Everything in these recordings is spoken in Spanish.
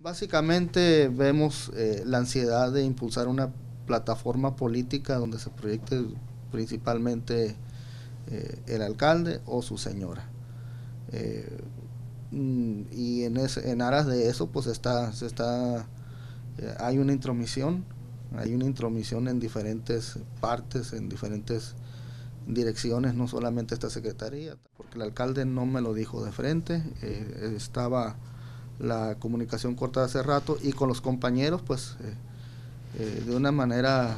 Básicamente vemos la ansiedad de impulsar una plataforma política donde se proyecte principalmente el alcalde o su señora. Eh, y en aras de eso pues hay una intromisión en diferentes partes, en diferentes direcciones, no solamente esta secretaría, porque el alcalde no me lo dijo de frente, estaba la comunicación cortada hace rato y con los compañeros pues de una manera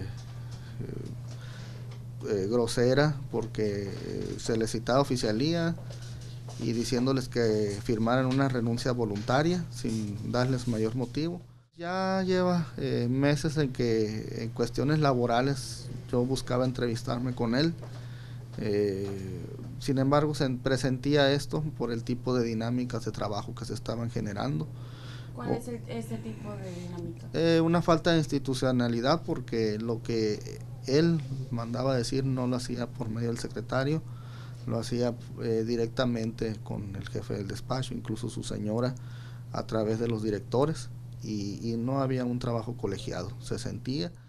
grosera, porque se les citaba oficialía y diciéndoles que firmaran una renuncia voluntaria sin darles mayor motivo. Ya lleva meses en que en cuestiones laborales yo buscaba entrevistarme con él. Sin embargo, se presentía esto por el tipo de dinámicas de trabajo que se estaban generando. ¿Cuál es este tipo de dinámica? Una falta de institucionalidad, porque lo que él mandaba decir no lo hacía por medio del secretario, lo hacía directamente con el jefe del despacho, incluso su señora, a través de los directores, y no había un trabajo colegiado, se sentía.